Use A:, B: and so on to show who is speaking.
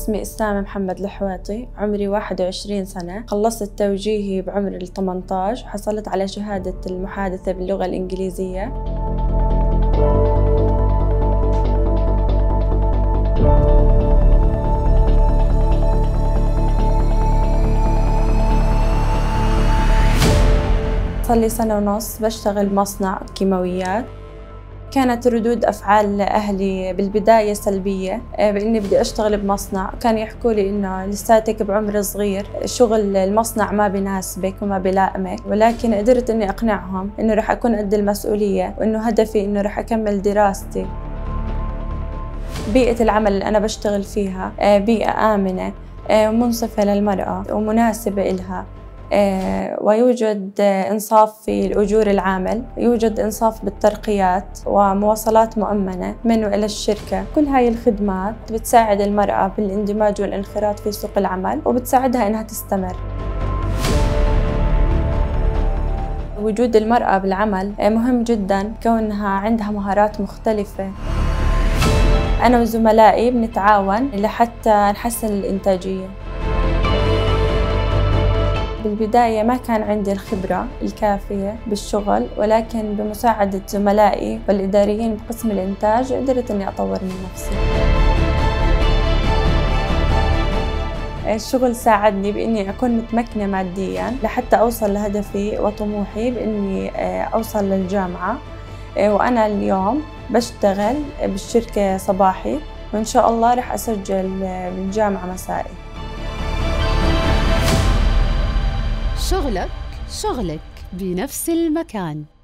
A: اسمي إسلام محمد الحويطي، عمري 21 سنة. خلصت توجيهي بعمر ال 18 وحصلت على شهادة المحادثة باللغة الإنجليزية. صار لي سنة ونص بشتغل بمصنع كيماويات. كانت ردود أفعال أهلي بالبداية سلبية بإني بدي أشتغل بمصنع، كانوا يحكوا لي إنه لساتك بعمر صغير، شغل المصنع ما بيناسبك وما بيلائمك، ولكن قدرت إني أقنعهم إنه رح أكون قد المسؤولية وإنه هدفي إنه رح أكمل دراستي. بيئة العمل اللي أنا بشتغل فيها بيئة آمنة ومنصفة للمرأة ومناسبة إلها، ويوجد إنصاف في الأجور العامل، يوجد إنصاف بالترقيات ومواصلات مؤمنة من وإلى الشركة. كل هاي الخدمات بتساعد المرأة بالاندماج والانخراط في سوق العمل وبتساعدها إنها تستمر. وجود المرأة بالعمل مهم جدا كونها عندها مهارات مختلفة. أنا وزملائي بنتعاون لحتى نحسن الإنتاجية. بالبداية ما كان عندي الخبرة الكافية بالشغل، ولكن بمساعدة زملائي والإداريين بقسم الإنتاج قدرت إني أطور من نفسي. الشغل ساعدني بإني أكون متمكنة مادياً لحتى أوصل لهدفي وطموحي بإني أوصل للجامعة، وأنا اليوم بشتغل بالشركة صباحي، وإن شاء الله رح أسجل بالجامعة مسائي.
B: شغلك بنفس المكان.